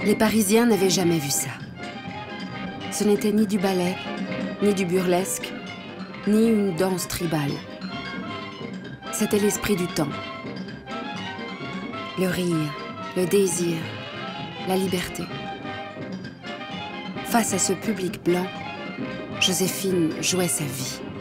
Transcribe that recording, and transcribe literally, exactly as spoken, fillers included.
Les Parisiens n'avaient jamais vu ça. Ce n'était ni du ballet, ni du burlesque, ni une danse tribale. C'était l'esprit du temps. Le rire, le désir, la liberté. Face à ce public blanc, Joséphine jouait sa vie.